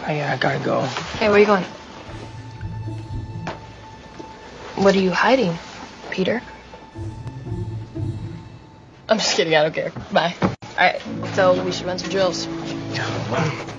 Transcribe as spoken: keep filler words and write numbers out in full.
I, uh, gotta go. Hey, where are you going? What are you hiding, Peter? I'm just kidding. I don't care. Bye. All right. So we should run some drills.